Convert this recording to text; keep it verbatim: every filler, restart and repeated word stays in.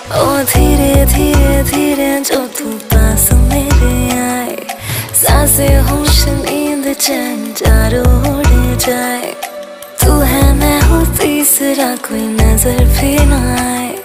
ओ धीरे धीरे धीरे जो तू पास मेरे आए, सांसें होश नींद चैन चारों उड़ जाए। तू है मैं हूँ तीसरा कोई नजर भी ना आए।